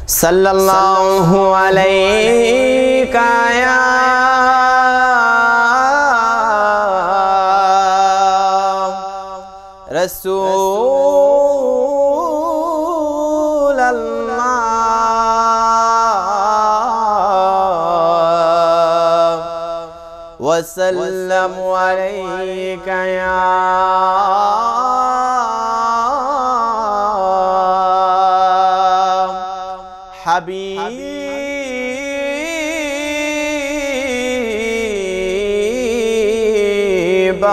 सल्लल्लाहु अलैका या रसूल अल्लाह वसल्लम अलैका या हबीब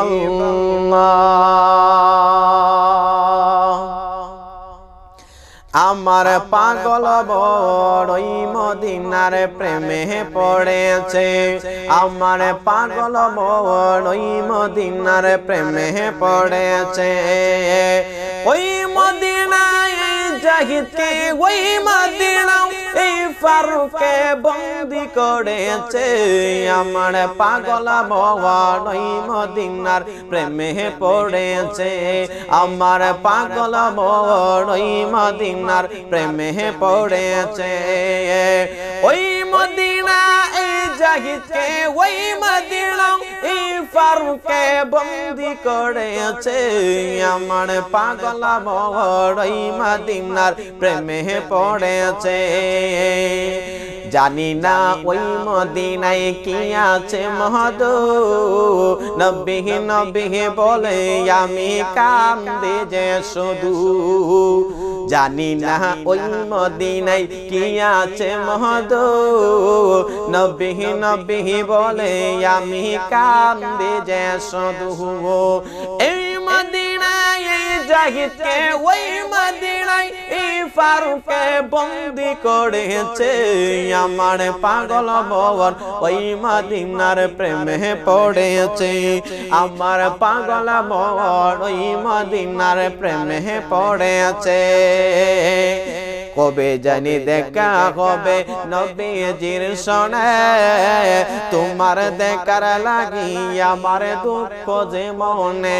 আমার পাগল বড়ই মদিনার প্রেমে পড়েছে আমার পাগল বড়ই মদিনার প্রেমে পড়েছে ওই মদিনায় জাহিদকে ওই মদিনা এই ফারুককে বন্দি করেছে আমার পাগল বড়ই মদিনার প্রেমে পড়েছে আমার পাগল বড়ই মদিনার প্রেমে পড়েছে ওই মদিনা এই জাহিদকে ওই মদিনা এই ফারুককে বন্দি করেছে আমার পাগল বড়ই মদিনার প্রেমে পড়েছে জানি না ওই মদিনায় কি আছে মধু নবী নবী বলে আমি কান্দে যে শুধু জানি না ওই মদিনায় কি আছে মধু নবী নবী বলে আমি কান্দে যে শুধু এই মদিনায় জাহিদকে ওই মদিনায় এই ফারুককে বন্দি করেছে আমার পাগল বন ওই মদিনার প্রেমে পড়েছে আমার পাগল বন ওই মদিনার প্রেমে পড়েছে কবে জানি দেখা হবে নবীজির সনে তোমার দেখার লাগি আমার দুঃখ যে মনে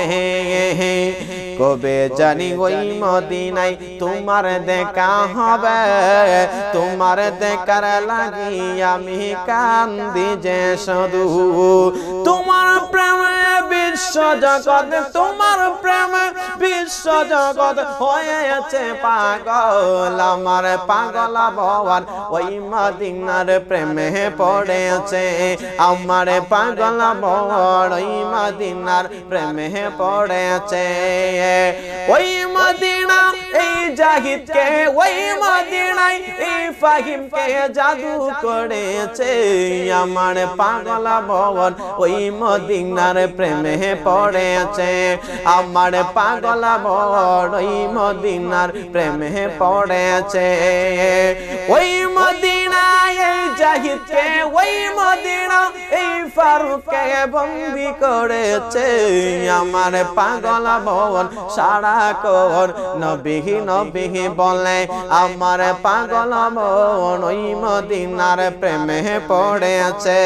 কবে জানি ওই মদিনায় তোমার দেখা হবে তোমার দেখার লাগি আমি কান্দি যে শুধু তোমার প্রেমে বিশ্ব জগৎ তোমার প্রেমে বিশ্ব জগৎ হয়েছে পাগল আমার পাগল ভগবান ওই মদিনার প্রেমে পড়েছে আমার পাগল ভগবান ওই মদিনার প্রেমে পড়েছে ওই মদিনা এই জাহিদকে ওই মদিনায় এই ফাহিমকে জাদু করেছে আমার পাগল ভগবান ওই মদিনার প্রেমে পড়েছে আমার পাগল ভগবান ওই মদিনার প্রেমে পড়েছে ওই মদিনায় এই জাহিদকে ওই মদিনা এই ফারুককে বন্দি করেছে আমার পাগল ভগবান সারা কর নবী নবী বলে আমার পাগল ভগবান ওই মদিনার প্রেমে পড়েছে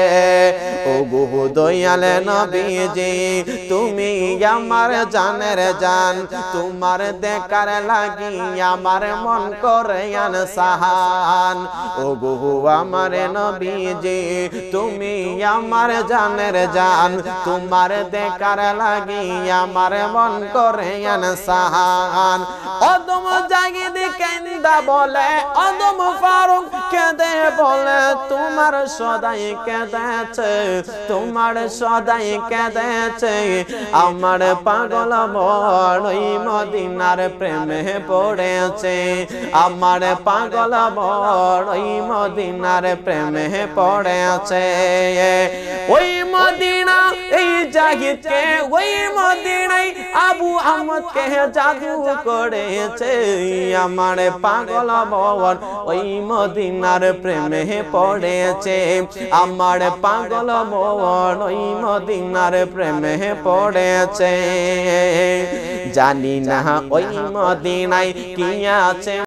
ও গো দয়াল নবীজি তুমি আমার জানের জান তোমার দেখার লাগি আমার মন করে আনসান ও গো আমার নবীজি তুমি আমার জানের জান তোমার দেখার লাগি আমার মন করে আনসান অদম জাগিদ কেন্দা বলে অদম ফারুক কেঁদে বলে তোমার সদাই কেঁদেছে তোমার সদাই কেঁদেছে আমার পাগল মন ওই মদিনার প্রেমে পড়েছে আমার পাগল মন ওই মদিনার প্রেমে পড়েছে ওই মদিনা এই জাহিদকে ওই মদিনায় আবু আহমদকে জাদু করেছে আমার পাগল ভগবান ওই মদিনার প্রেমে পড়েছে আমার পাগল ভগবান ওই মদিনার প্রেমে পড়েছে জানি না ওই মদিনায় কি আছে